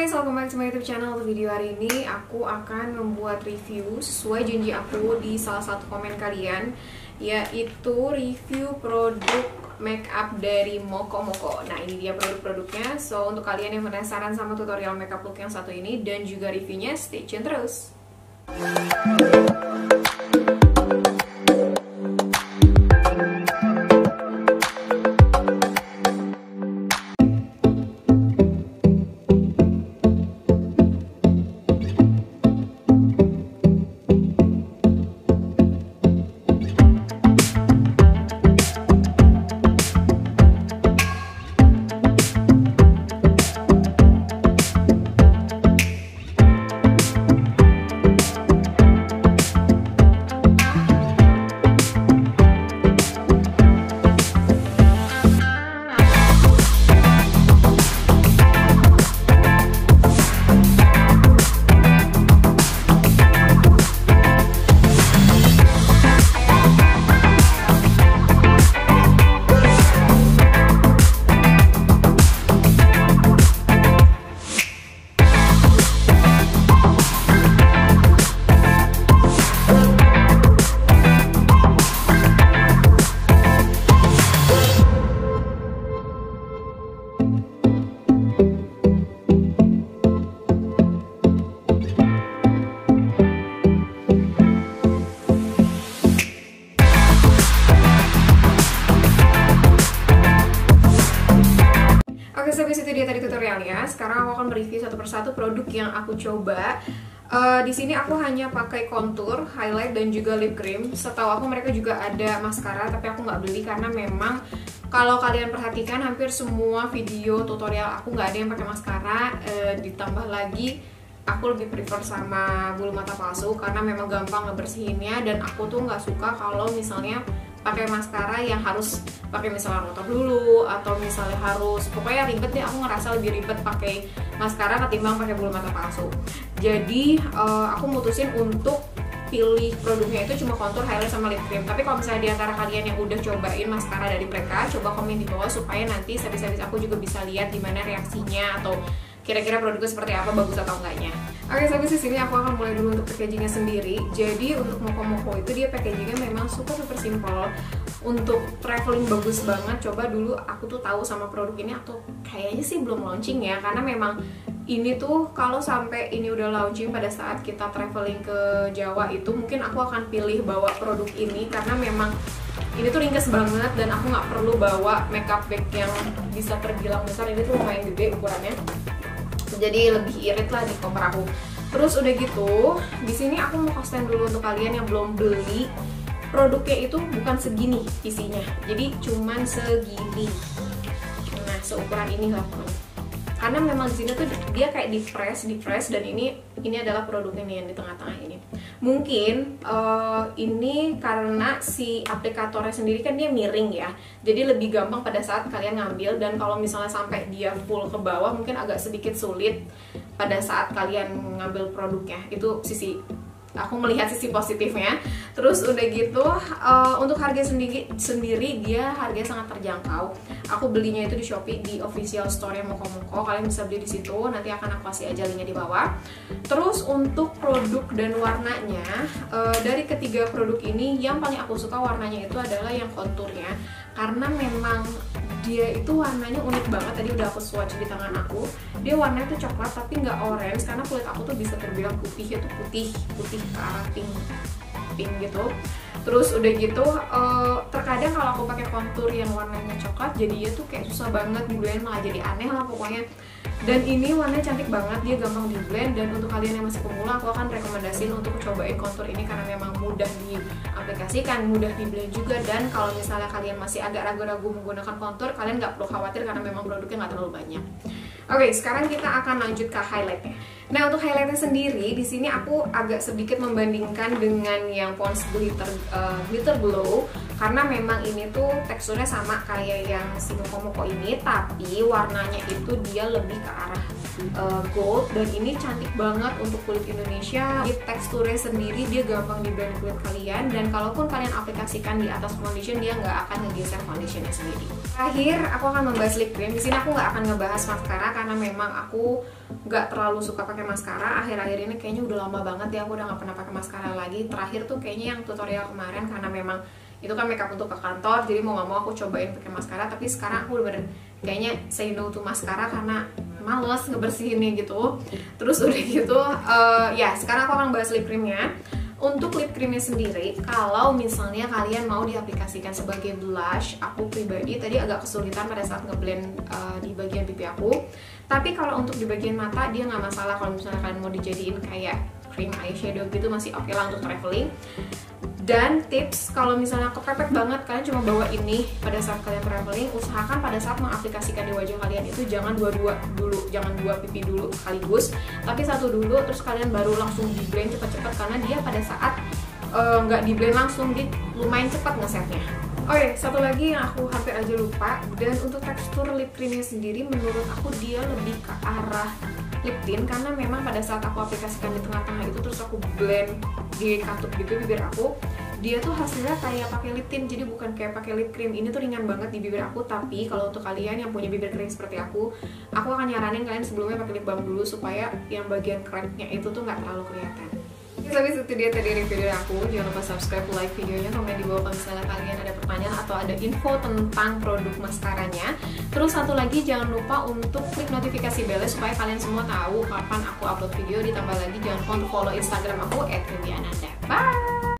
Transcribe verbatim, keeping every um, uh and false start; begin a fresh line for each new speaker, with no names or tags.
guys, welcome back to my YouTube channel. Untuk video hari ini aku akan membuat review sesuai janji aku di salah satu komen kalian, yaitu review produk makeup dari Moko Moko. Nah, ini dia produk-produknya. So, untuk kalian yang penasaran sama tutorial makeup look yang satu ini dan juga reviewnya, stay tune terus. Oke, sampai situ dia tadi tutorialnya. Sekarang aku akan mereview satu persatu produk yang aku coba. Uh, di sini aku hanya pakai contour, highlight, dan juga lip cream. Setahu aku mereka juga ada maskara, tapi aku nggak beli karena memang kalau kalian perhatikan hampir semua video tutorial aku nggak ada yang pakai maskara. Uh, ditambah lagi aku lebih prefer sama bulu mata palsu karena memang gampang ngebersihinnya, dan aku tuh nggak suka kalau misalnya pakai maskara yang harus pakai misalnya rotor dulu atau misalnya harus pokoknya ribet deh. Aku ngerasa lebih ribet pakai maskara ketimbang pakai bulu mata palsu. Jadi uh, aku mutusin untuk pilih produknya itu cuma contour, highlight, sama lip cream. Tapi kalau misalnya di antara kalian yang udah cobain maskara dari mereka, coba komen di bawah supaya nanti habis-habis aku juga bisa lihat gimana reaksinya atau kira-kira produknya seperti apa, bagus atau enggaknya. Oke, sampai di sini aku akan mulai dulu untuk packagingnya sendiri. Jadi untuk Moko Moko itu dia packagingnya memang super super simple. Untuk traveling bagus banget. Coba dulu aku tuh tahu sama produk ini atau kayaknya sih belum launching ya, karena memang ini tuh kalau sampai ini udah launching pada saat kita traveling ke Jawa itu mungkin aku akan pilih bawa produk ini karena memang ini tuh ringkas banget dan aku nggak perlu bawa makeup bag yang bisa terbilang besar. Ini tuh lumayan gede ukurannya, jadi lebih irit lah di koper aku. Terus udah gitu, di sini aku mau custom dulu untuk kalian yang belum beli. Produknya itu bukan segini isinya, jadi cuman segini. Nah, seukuran ini lah. Karena memang di sini tuh dia kayak di press, di press, dan ini ini adalah produknya nih yang di tengah-tengah ini. Mungkin uh, ini karena si aplikatornya sendiri kan dia miring ya, jadi lebih gampang pada saat kalian ngambil. Dan kalau misalnya sampai dia full ke bawah mungkin agak sedikit sulit pada saat kalian ngambil produknya. Itu sisi aku melihat sisi positifnya. Terus udah gitu, uh, untuk harga sendiri sendiri dia harganya sangat terjangkau. Aku belinya itu di Shopee, di official store yang Moko Moko. Kalian bisa beli di situ. Nanti akan aku kasih aja linknya di bawah. Terus untuk produk dan warnanya, uh, dari ketiga produk ini yang paling aku suka warnanya itu adalah yang konturnya, karena memang dia itu warnanya unik banget. Tadi udah aku swatch di tangan aku, dia warnanya tuh coklat tapi nggak orange, karena kulit aku tuh bisa terbilang putih, itu putih putih ke arah pink pink gitu. Terus udah gitu, uh, terkadang kalau aku pakai kontur yang warnanya coklat jadinya tuh kayak susah banget di blend, malah jadi aneh lah pokoknya. Dan ini warnanya cantik banget, dia gampang di blend. Dan untuk kalian yang masih pemula, aku akan rekomendasiin untuk cobain kontur ini karena memang mudah diaplikasikan, mudah di blend juga. Dan kalau misalnya kalian masih agak ragu-ragu menggunakan kontur, kalian nggak perlu khawatir karena memang produknya nggak terlalu banyak. Oke, sekarang kita akan lanjut ke highlightnya. Nah, untuk highlightnya sendiri di sini aku agak sedikit membandingkan dengan yang Pond's Glitter uh, Glitter Glow, karena memang ini tuh teksturnya sama kayak yang si Mokomoko ini, tapi warnanya itu dia lebih ke arah uh, gold, dan ini cantik banget untuk kulit Indonesia. Di teksturnya sendiri dia gampang di blend kulit kalian, dan kalaupun kalian aplikasikan di atas foundation dia nggak akan ngegeser foundationnya sendiri. Terakhir aku akan membahas lip cream. Di sini aku nggak akan ngebahas maskara karena memang aku nggak terlalu suka pakai maskara. Akhir-akhir ini kayaknya udah lama banget ya aku udah nggak pernah pakai maskara lagi. Terakhir tuh kayaknya yang tutorial kemarin, karena memang itu kan makeup untuk ke kantor, jadi mau nggak mau aku cobain pakai maskara. Tapi sekarang aku udah bener kayaknya say no to maskara karena males ngebersihinnya gitu. Terus udah gitu uh, ya sekarang aku akan bahas lip creamnya. Untuk lip creamnya sendiri, kalau misalnya kalian mau diaplikasikan sebagai blush, aku pribadi tadi agak kesulitan pada saat ngeblend uh, di bagian pipi aku. Tapi kalau untuk di bagian mata dia nggak masalah. Kalau misalnya kalian mau dijadiin kayak cream eyeshadow gitu masih oke okay lah untuk traveling. Dan tips, kalau misalnya kepepet banget kalian cuma bawa ini pada saat kalian traveling, usahakan pada saat mengaplikasikan di wajah kalian itu jangan dua-dua dulu, jangan dua pipi dulu sekaligus, tapi satu dulu terus kalian baru langsung di blend cepet-cepet, karena dia pada saat nggak uh, di blend langsung dia lumayan cepat ngesetnya. Oke, satu lagi yang aku hampir aja lupa, dan untuk tekstur lip creamnya sendiri menurut aku dia lebih ke arah lip tint, karena memang pada saat aku aplikasikan di tengah-tengah itu terus aku blend di katup gitu bibir aku, dia tuh hasilnya kayak pakai lip tint, jadi bukan kayak pakai lip cream. Ini tuh ringan banget di bibir aku. Tapi kalau untuk kalian yang punya bibir kering seperti aku, aku akan nyaranin kalian sebelumnya pakai lip balm dulu supaya yang bagian crampnya itu tuh nggak terlalu kelihatan. Tapi itu dia tadi review dari aku. Jangan lupa subscribe, like videonya, komen di bawah kalau misalnya kalian ada pertanyaan atau ada info tentang produk maskaranya. Terus satu lagi, jangan lupa untuk klik notifikasi bell supaya kalian semua tahu kapan aku upload video. Ditambah lagi jangan lupa untuk follow Instagram aku et rindy ananda. Bye.